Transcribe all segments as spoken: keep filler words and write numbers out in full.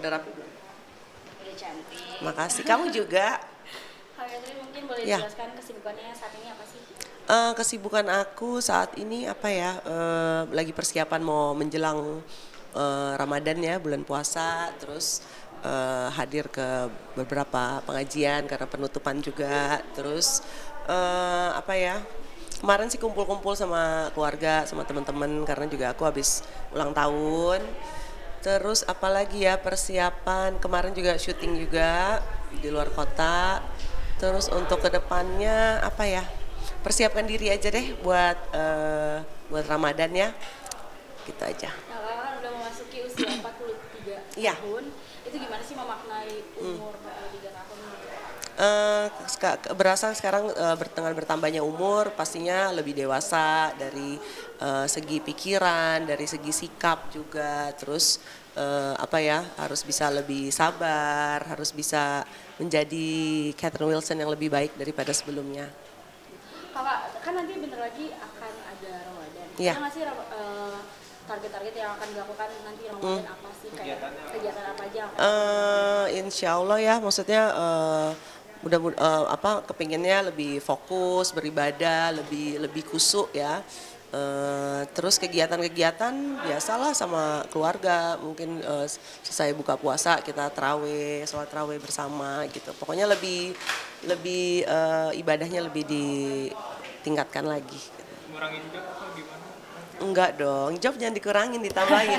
Udah rapi belum? Udah cantik. Makasih. Kamu juga. Kak Catherine mungkin boleh Ya. dijelaskan kesibukannya saat ini apa sih? Uh, kesibukan aku saat ini apa ya? Uh, lagi persiapan mau menjelang uh, Ramadan ya, bulan puasa. Terus uh, hadir ke beberapa pengajian karena penutupan juga. Terus uh, apa ya? Kemarin sih kumpul-kumpul sama keluarga, sama teman-teman karena juga aku habis ulang tahun. Terus apalagi ya, persiapan kemarin juga syuting juga di luar kota. Terus untuk kedepannya apa ya? Persiapkan diri aja deh buat uh, buat Ramadan ya. Gitu aja. Nah, kakak kan udah memasuki usia empat puluh tiga Iya. tahun. Itu gimana sih memaknai umur empat puluh tiga tahun? Uh, berasa sekarang uh, dengan bertambahnya umur pastinya lebih dewasa dari uh, segi pikiran, dari segi sikap juga, terus uh, apa ya, harus bisa lebih sabar, harus bisa menjadi Catherine Wilson yang lebih baik daripada sebelumnya. Kakak kan nanti bentar lagi akan ada Ramadan. Iya. Ada nggak sih uh, target-target yang akan dilakukan nanti Ramadan hmm. apa sih, kayak kegiatan apa aja? Uh, insya Allah ya, maksudnya uh, mudah uh, apa kepinginnya lebih fokus beribadah, lebih lebih kusuk ya. Uh, terus kegiatan-kegiatan biasalah sama keluarga, mungkin uh, selesai buka puasa kita tarawih, sholat tarawih bersama gitu. Pokoknya lebih lebih uh, ibadahnya lebih ditingkatkan lagi. Ngurangin job atau gimana? Enggak dong, job jangan dikurangin, ditambahin.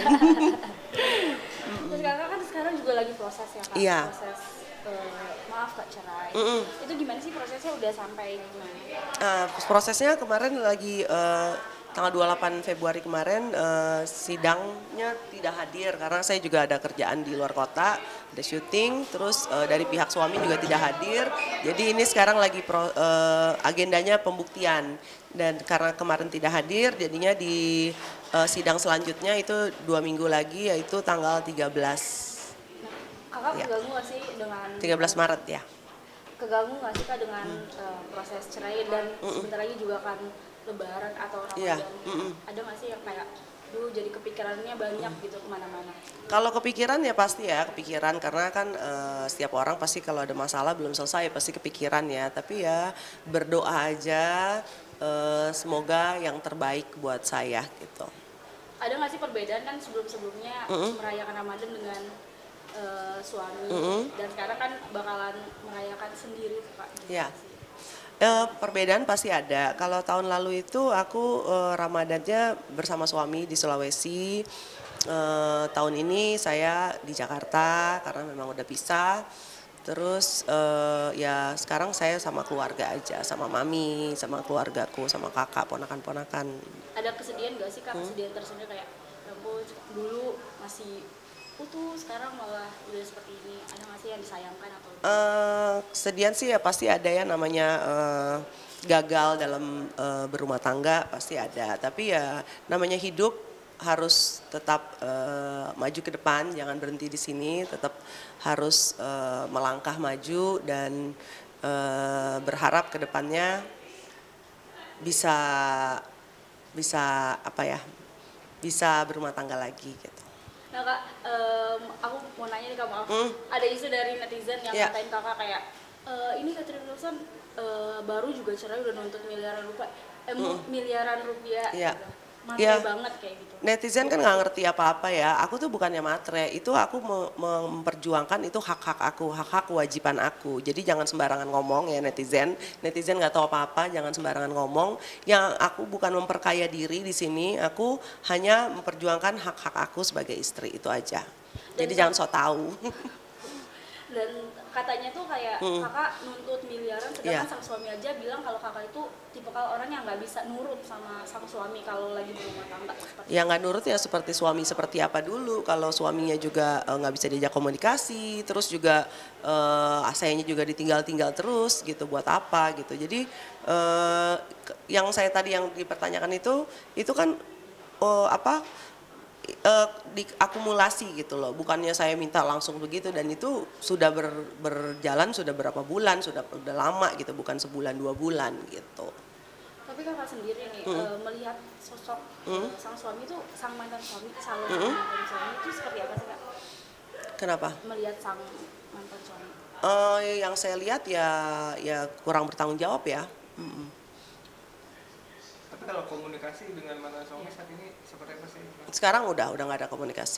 Terus kakak kan sekarang juga lagi proses ya kak? Iya. Proses uh, maaf kak cerai. Mm -mm. Itu gimana sih prosesnya, udah sampai gimana? Uh, prosesnya kemarin lagi uh, tanggal dua puluh delapan Februari kemarin uh, sidangnya tidak hadir karena saya juga ada kerjaan di luar kota, ada syuting, terus uh, dari pihak suami juga tidak hadir. Jadi ini sekarang lagi pro, uh, agendanya pembuktian, dan karena kemarin tidak hadir jadinya di uh, sidang selanjutnya itu dua minggu lagi, yaitu tanggal tiga belas. Nah, kakak ya. keganggu gak sih dengan tiga belas Maret ya? Keganggu gak sih kak dengan hmm. uh, proses cerai dan Mm-mm. sebentar lagi juga kan Lebaran atau Ramadan? Yeah. Ada nggak sih yang kayak dulu jadi kepikirannya banyak mm. gitu kemana-mana? Kalau kepikiran ya pasti ya kepikiran, karena kan uh, setiap orang pasti kalau ada masalah belum selesai pasti kepikiran ya. Tapi ya berdoa aja, uh, semoga yang terbaik buat saya gitu. Ada nggak sih perbedaan kan sebelum-sebelumnya mm-hmm. merayakan Ramadan dengan uh, suami mm-hmm. dan sekarang kan bakalan merayakan sendiri tuh kak? Ya. Uh, perbedaan pasti ada. Kalau tahun lalu itu aku uh, Ramadannya bersama suami di Sulawesi. Uh, tahun ini saya di Jakarta karena memang udah pisah. Terus uh, ya sekarang saya sama keluarga aja, sama mami, sama keluargaku, sama kakak, ponakan-ponakan. Ada kesedihan gak sih kak? Hmm? Kesedihan tersendiri kayak aku dulu masih putus, sekarang malah udah seperti ini. Ada nggak sih yang disayangkan atau? Uh, kesedihan sih ya pasti ada ya, namanya uh, gagal dalam uh, berumah tangga pasti ada. Tapi ya namanya hidup harus tetap uh, maju ke depan, jangan berhenti di sini, tetap harus uh, melangkah maju dan uh, berharap ke depannya bisa bisa apa ya, bisa berumah tangga lagi gitu. Nah kak, um, aku mau nanya nih kak, maaf, hmm? ada isu dari netizen yang yeah. ngatain kakak kayak e, ini Catherine Wilson uh, baru juga cerai udah nuntut miliaran rupiah, eh, hmm. miliaran rupiah, yeah. gitu. Matre yeah. banget kayak gitu. Netizen kan nggak ngerti apa-apa ya. Aku tuh bukannya matre, itu aku memperjuangkan itu hak-hak aku, hak-hak kewajiban aku. Jadi jangan sembarangan ngomong ya netizen. Netizen nggak tahu apa-apa, jangan sembarangan ngomong. Yang aku bukan memperkaya diri di sini, aku hanya memperjuangkan hak-hak aku sebagai istri, itu aja. Dan jadi jangan sok tahu. Dan katanya tuh kayak hmm. kakak nuntut miliaran, sedangkan yeah. sang suami aja bilang kalau kakak itu tipe kalau orang yang nggak bisa nurut sama sang suami kalau lagi berumah tangga. Ya nggak nurut ya seperti suami seperti apa dulu, kalau suaminya juga nggak uh, bisa diajak komunikasi, terus juga uh, asayanya juga ditinggal-tinggal terus gitu, buat apa gitu. Jadi uh, yang saya tadi yang dipertanyakan itu, itu kan uh, apa? Uh, diakumulasi gitu loh, bukannya saya minta langsung begitu, dan itu sudah ber, berjalan sudah berapa bulan, sudah udah lama gitu, bukan sebulan dua bulan gitu. Tapi kakak sendiri nih mm. uh, melihat sosok mm. uh, sang suami itu, sang mantan suami, calon mm. mantan suami itu seperti apa sih kak? Kenapa? melihat sang mantan suami? Uh, yang saya lihat ya ya kurang bertanggung jawab ya. Mm-mm. Tapi kalau komunikasi dengan mantan suami saat ini seperti apa sih? Sekarang udah udah nggak ada komunikasi.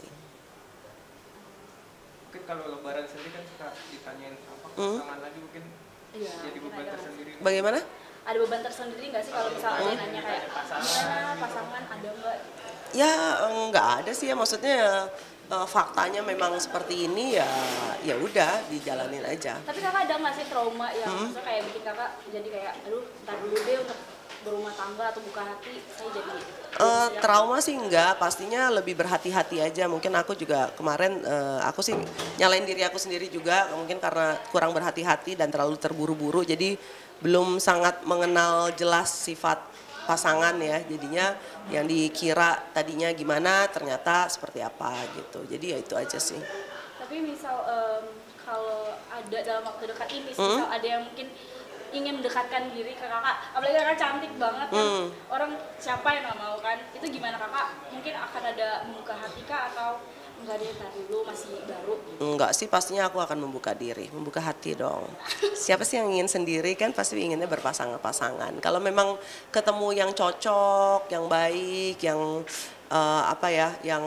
Mungkin kalau lebaran sendiri kan suka ditanyain apa Mm. pasangan lagi mungkin Iya, jadi beban ada. tersendiri. Bagaimana? Ada beban tersendiri nggak sih kalau misalnya ada yang nanya kayak gimana pasangan ada nggak? Ya nggak ada sih ya, maksudnya uh, faktanya memang seperti ini ya ya udah dijalanin aja. Tapi kakak ada nggak sih trauma yang Hmm. maksudnya kayak bikin kakak jadi kayak aduh ntar dulu deh untuk berumah tangga atau buka hati saya jadi Uh, trauma sih enggak, pastinya lebih berhati-hati aja. Mungkin aku juga kemarin uh, aku sih nyalain diri aku sendiri juga, mungkin karena kurang berhati-hati dan terlalu terburu-buru, jadi belum sangat mengenal jelas sifat pasangan ya. Jadinya yang dikira tadinya gimana ternyata seperti apa gitu. Jadi ya itu aja sih. Tapi misal em, kalau ada dalam waktu dekat ini, Hmm? misal ada yang mungkin ingin mendekatkan diri ke kakak, apalagi kakak cantik banget kan, Hmm. orang siapa yang nggak mau kan? Itu gimana kakak? Mungkin akan ada membuka hati kak atau enggak deh ntar dulu masih baru? Enggak sih, pastinya aku akan membuka diri, membuka hati dong. Siapa sih yang ingin sendiri kan pasti inginnya berpasangan-pasangan. Kalau memang ketemu yang cocok, yang baik, yang eh, apa ya, yang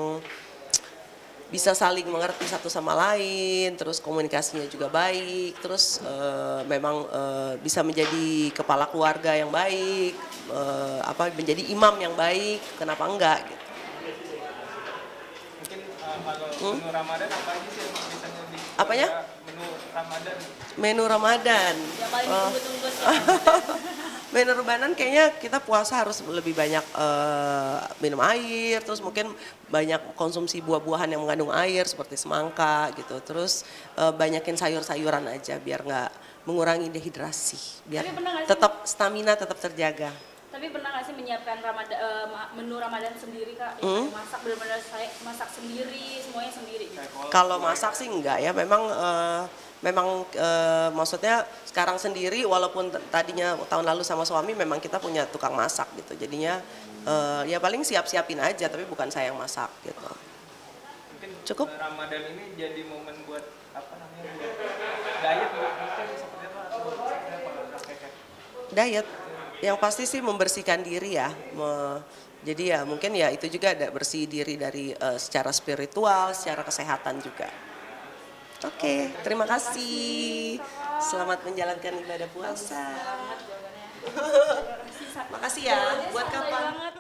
bisa saling mengerti satu sama lain, terus komunikasinya juga baik, terus eh, memang eh, bisa menjadi kepala keluarga yang baik, eh, apa menjadi imam yang baik, kenapa enggak gitu. Mungkin uh, kalau Hmm? menu Ramadan apa aja sih yang biasanya di Apanya? menu Ramadan? Menu Ramadan. Yang paling Oh. ditunggu-tunggu sih. Menu Ramadan kayaknya kita puasa harus lebih banyak eh, minum air, terus mungkin banyak konsumsi buah-buahan yang mengandung air seperti semangka gitu. Terus eh, banyakin sayur-sayuran aja biar nggak mengurangi dehidrasi, biar Tapi pernah nggak sih- tetap stamina tetap terjaga. Tapi pernah nggak sih menyiapkan Ramadan, eh, ma- menu Ramadan sendiri kak? Yang Hmm? masak benar-benar saya masak sendiri, semuanya sendiri. Gitu. Kayak kolak, Kalau masak sih enggak ya, memang eh, memang eh, maksudnya sekarang sendiri walaupun t- tadinya tahun lalu sama suami memang kita punya tukang masak gitu. Jadinya eh, ya paling siap-siapin aja tapi bukan saya yang masak gitu. mungkin Cukup. uh, Ramadan ini jadi momen buat apa namanya buat diet mungkin seperti apa atau seperti apa kakek? Diet yang pasti sih membersihkan diri ya. Me- jadi ya mungkin ya itu juga ada bersih diri dari eh, secara spiritual, secara kesehatan juga. Oke, terima kasih. Selamat menjalankan ibadah puasa. Banget jawabannya. Makasih ya. Buat Santai kapan? banget.